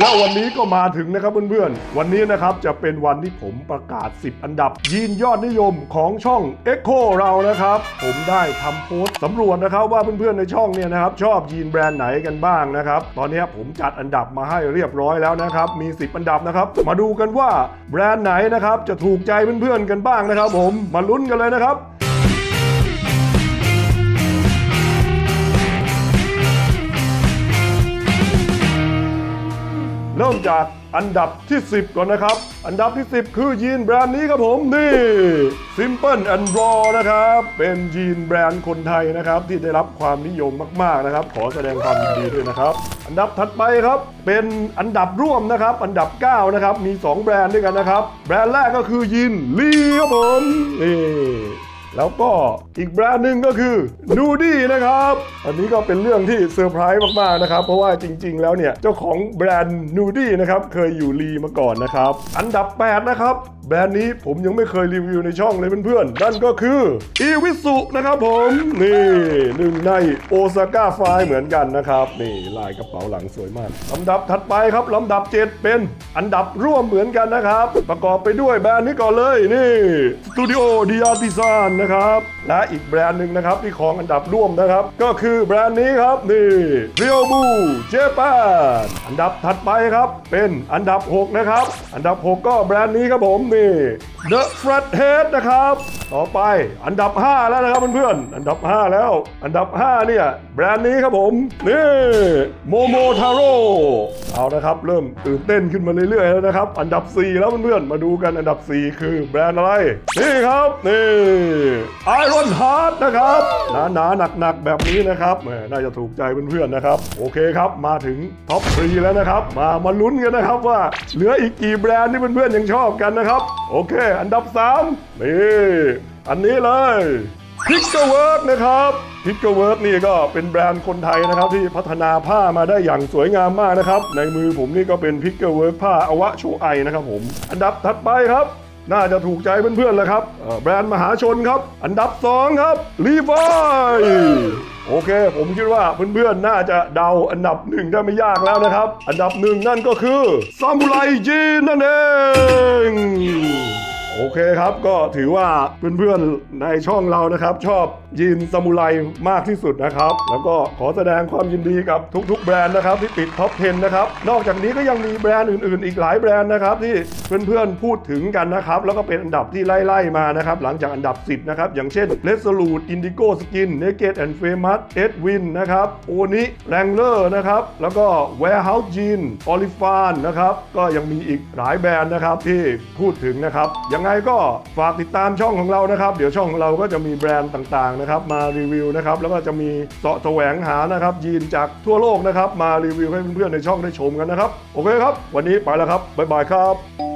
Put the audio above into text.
แล้ววันนี้ก็มาถึงนะครับเพื่อนๆวันนี้นะครับจะเป็นวันที่ผมประกาศ10อันดับยีนยอดนิยมของช่อง Echo เรานะครับผมได้ทำโพสต์สำรวจนะครับว่าเพื่อนๆในช่องเนี่ยนะครับชอบยีนแบรนด์ไหนกันบ้างนะครับตอนนี้ผมจัดอันดับมาให้เรียบร้อยแล้วนะครับมี10อันดับนะครับมาดูกันว่าแบรนด์ไหนนะครับจะถูกใจเพื่อนๆกันบ้างนะครับผมมาลุ้นกันเลยนะครับเริ่มจากอันดับที่10ก่อนนะครับอันดับที่10คือยีนแบรนด์นี้ครับผมนี่ Simple and Raw นะครับเป็นยีนแบรนด์คนไทยนะครับที่ได้รับความนิยมมากๆนะครับขอแสดงความยินดีด้วยนะครับอันดับถัดไปครับเป็นอันดับร่วมนะครับอันดับ9นะครับมี2แบรนด์ด้วยกันนะครับแบรนด์แรกก็คือยีนลีครับผมนี่แล้วก็อีกแบรนด์หนึ่งก็คือนูดี้นะครับอันนี้ก็เป็นเรื่องที่เซอร์ไพรส์มากๆนะครับเพราะว่าจริงๆแล้วเนี่ยเจ้าของแบรนด์นูดี้นะครับเคยอยู่ลีมาก่อนนะครับอันดับ8นะครับแบรนด์นี้ผมยังไม่เคยรีวิวในช่องเลยเพื่อนๆนั่นก็คืออีวิสุนะครับผมนี่หนึ่งในโอซาก้าไฟเหมือนกันนะครับนี่ลายกระเป๋าหลังสวยมากลำดับถัดไปครับลำดับ7เป็นอันดับร่วมเหมือนกันนะครับประกอบไปด้วยแบรนด์นี้ก่อนเลยนี่สตูดิโอดิอาร์ติซานนะครับและอีกแบรนด์หนึ่งนะครับที่ของอันดับร่วมนะครับก็คือแบรนด์นี้ครับนี่เรียวบูเจแปนอันดับถัดไปครับเป็นอันดับ6นะครับอันดับ6ก็แบรนด์นี้ครับผมนี่ The Flathead นะครับต่อไปอันดับ5แล้วนะครับเพื่อนๆอันดับ5แล้วอันดับ5เนี่ยแบรนด์นี้ครับผมนี่โมโมทาโร่เอานะครับเริ่มตื่นเต้นขึ้นมาเรื่อยๆแล้วนะครับอันดับ4แล้วเพื่อนๆมาดูกันอันดับ4คือแบรนด์อะไรนี่ครับนี่Iron Heart นะครับหนาๆหนักๆแบบนี้นะครับน่าจะถูกใจเพื่อนๆนะครับโอเคครับมาถึงท็อป3แล้วนะครับมาลุ้นกันนะครับว่าเหลืออีกกี่แบรนด์ที่เพื่อนๆยังชอบกันนะครับโอเคอันดับ3นี่อันนี้เลย Pickerwork นะครับ Pickerwork นี่ก็เป็นแบรนด์คนไทยนะครับที่พัฒนาผ้ามาได้อย่างสวยงามมากนะครับในมือผมนี่ก็เป็น Pickerwork ผ้าอวะโชไอนะครับผมอันดับถัดไปครับน่าจะถูกใจเพื่อนๆแล้วครับแบรนด์มหาชนครับอันดับ2ครับ Levi โอเคผมคิดว่าเพื่อนๆน่าจะเดาอันดับ1ได้ไม่ยากแล้วนะครับอันดับ1นั่นก็คือซามูไรจีนนั่นเองโอเคครับก็ถือว่าเพื่อนๆในช่องเรานะครับชอบยีนซามูไรมากที่สุดนะครับแล้วก็ขอแสดงความยินดีกับทุกๆแบรนด์นะครับที่ติดท็อป 10นะครับนอกจากนี้ก็ยังมีแบรนด์อื่นๆอีกหลายแบรนด์นะครับที่เพื่อนๆพูดถึงกันนะครับแล้วก็เป็นอันดับที่ไล่ๆมานะครับหลังจากอันดับ10นะครับอย่างเช่น Resolute Indigo Skin Naked and Famous Edwin นะครับโอนิแรงเลอร์นะครับแล้วก็ Warehouse Jean Olifan นะครับก็ยังมีอีกหลายแบรนด์นะครับที่พูดถึงนะครับยังไงก็ฝากติดตามช่องของเรานะครับเดี๋ยวช่องของเราก็จะมีแบรนด์ต่างๆนะครับมารีวิวนะครับแล้วก็จะมีเสาะแสวงหานะครับยีนจากทั่วโลกนะครับมารีวิวให้เพื่อนๆในช่องได้ชมกันนะครับโอเคครับวันนี้ไปแล้วครับบ๊ายบายครับ